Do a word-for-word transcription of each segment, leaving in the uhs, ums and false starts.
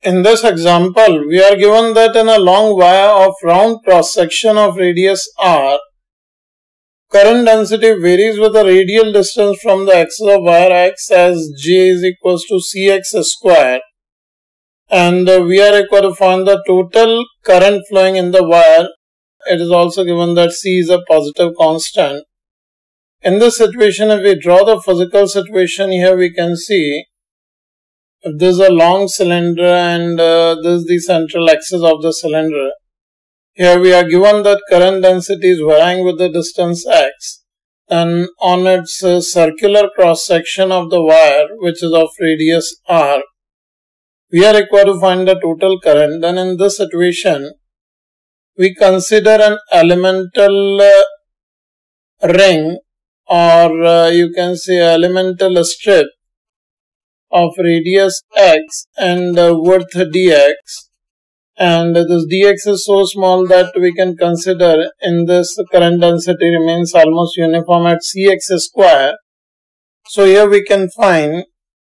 In this example, we are given that in a long wire of round cross-section of radius r, current density varies with the radial distance from the axis of wire x as J is equals to Cx square, and we are required to find the total current flowing in the wire. It is also given that C is a positive constant. In this situation, if we draw the physical situation here, we can see if this is a long cylinder and uh, this is the central axis of the cylinder. Here we are given that current density is varying with the distance x, and on its uh, circular cross section of the wire, which is of radius r, we are required to find the total current. Then in this situation, we consider an elemental uh, ring, or uh, you can say elemental strip of radius x and uh, width dx, and this dx is so small that we can consider in this current density remains almost uniform at Cx square. So here we can find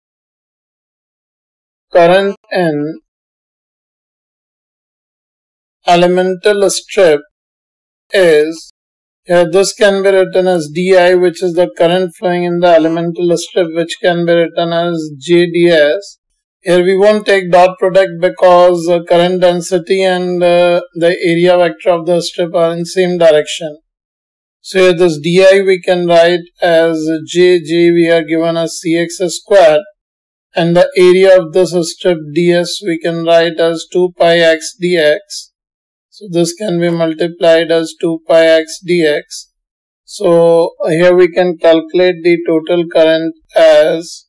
current in elemental strip is, here this can be written as di, which is the current flowing in the elemental strip, which can be written as J ds. Here we won't take dot product because uh, current density and uh, the area vector of the strip are in same direction. So here this di we can write as J, J we are given as Cx square, and the area of this strip ds we can write as two pi x dx. So this can be multiplied as two pi x dx. So here we can calculate the total current as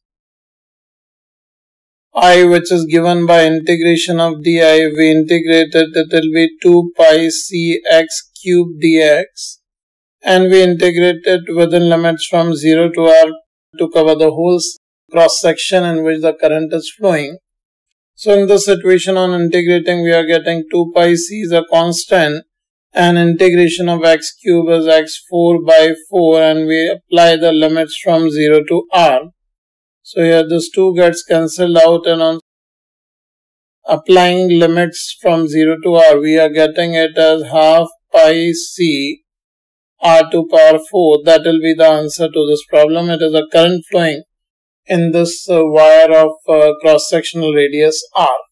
I, which is given by integration of di. If we integrate it, it will be two pi c x cube dx, and we integrate it within limits from zero to r to cover the whole cross section in which the current is flowing. So in this situation, on integrating, we are getting two pi c is a constant, and integration of x cube is x four by four, and we apply the limits from zero to r. So here this two gets cancelled out, and on applying limits from zero to r, we are getting it as half pi c r to power four. That will be the answer to this problem. It is a current flowing in this uh, wire of uh, cross-sectional radius r.